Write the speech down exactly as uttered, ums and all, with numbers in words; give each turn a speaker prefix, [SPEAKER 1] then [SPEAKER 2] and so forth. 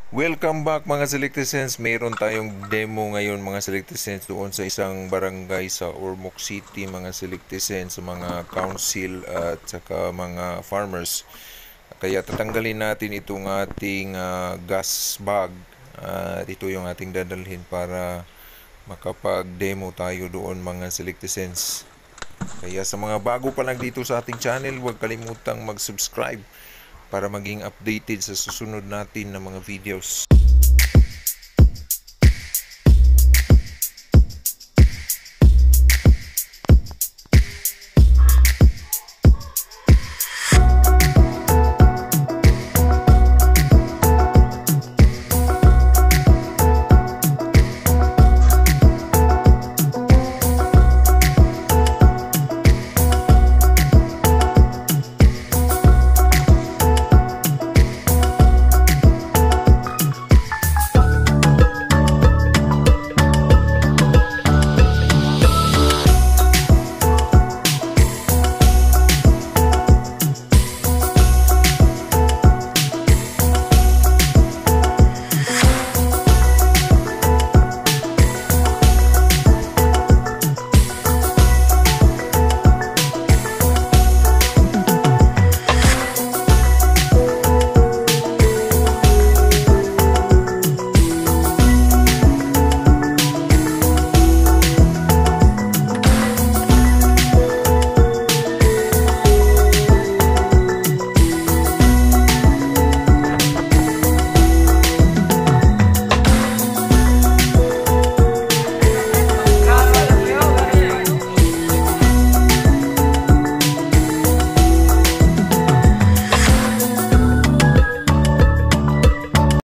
[SPEAKER 1] Welcome back mga Selectizens. Mayroon tayong demo ngayon mga Selectizens doon sa isang barangay sa Ormoc City mga Selectizens, sa mga council at saka mga farmers. Kaya tatanggalin natin itong ating uh, gas bag at uh, ito yung ating dadalhin para makapag-demo tayo doon mga Selectizens. Kaya sa mga bago pa lang dito sa ating channel, huwag kalimutang mag-subscribe para maging updated sa susunod natin na mga videos.